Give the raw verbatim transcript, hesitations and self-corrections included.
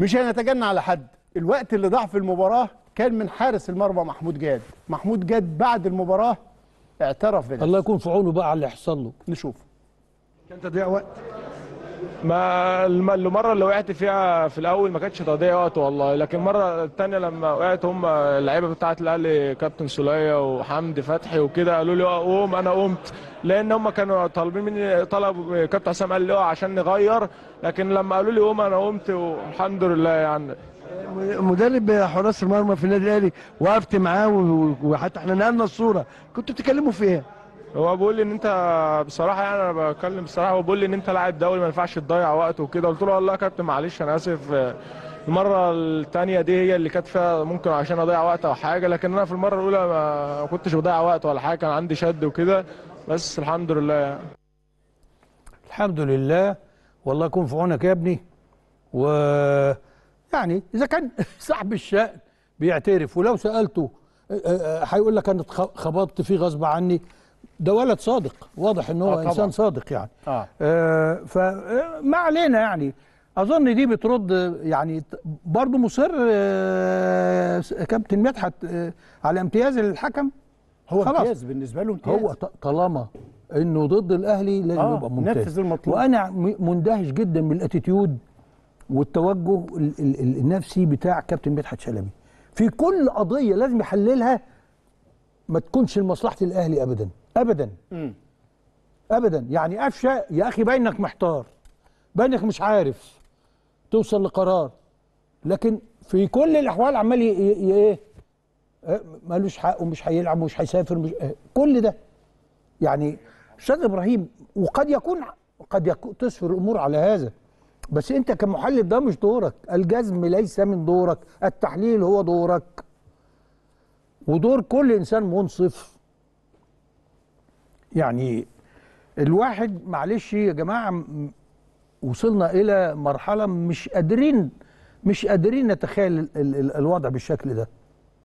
مش هنتجنى على حد. الوقت اللي ضاع في المباراه كان من حارس المرمى محمود جاد. محمود جاد بعد المباراه اعترف بنفسه. الله يكون في عونه بقى على اللي حصل له. نشوف. كان تضييع وقت. ما المره اللي وقعت فيها في الاول ما كانتش تضييع وقت والله، لكن المره الثانيه لما وقعت هم اللعيبه بتاعه الاهلي كابتن سوليه وحمدي فتحي وكده قالوا لي قوم، انا قمت لان هم كانوا طالبين مني، طلب كابتن حسام قال لي اقع عشان نغير، لكن لما قالوا لي قوم انا قمت والحمد لله. يعني مدرب حراس المرمى في النادي الاهلي وقفت معاه وحتى احنا نقلنا الصوره، كنتوا بتتكلموا في ايه؟ هو بيقول لي ان انت بصراحه، يعني انا بتكلم بصراحه، هو بيقول لي ان انت لاعب دولي ما ينفعش تضيع وقت وكده. قلت له والله يا كابتن معلش انا اسف، المره الثانيه دي هي اللي كانت فيها ممكن عشان اضيع وقت او حاجه، لكن انا في المره الاولى ما كنتش بضيع وقت ولا حاجه، كان عندي شد وكده، بس الحمد لله يعني. الحمد لله. والله يكون في عونك يا ابني. و يعني اذا كان صاحب الشأن بيعترف ولو سالته هيقول لك انا خبطت فيه غصب عني، ده ولد صادق، واضح ان هو آه انسان صادق يعني. اه, آه فما علينا يعني. اظن دي بترد يعني. برضه مصر آه كابتن مدحت آه على امتياز الحكم. هو امتياز بالنسبه له، امتياز. هو طالما انه ضد الاهلي لازم آه يبقى ممتاز. نفذ المطلوب. وانا مندهش جدا من الاتيتيود والتوجه النفسي بتاع كابتن مدحت شلبي في كل قضيه لازم يحللها، ما تكونش لمصلحه الاهلي ابدا ابدا. م. ابدا. يعني قفشه يا اخي باين انك محتار، باين انك مش عارف توصل لقرار، لكن في كل الاحوال عمال ايه مالوش حق ومش هيلعب ومش هيسافر مش... كل ده يعني. استاذ ابراهيم، وقد يكون قد يكون تسفر الامور على هذا، بس انت كمحلل ده مش دورك، الجزم ليس من دورك، التحليل هو دورك ودور كل انسان منصف. يعني الواحد معلش يا جماعه وصلنا الى مرحله مش قادرين مش قادرين نتخيل ال ال الوضع بالشكل ده.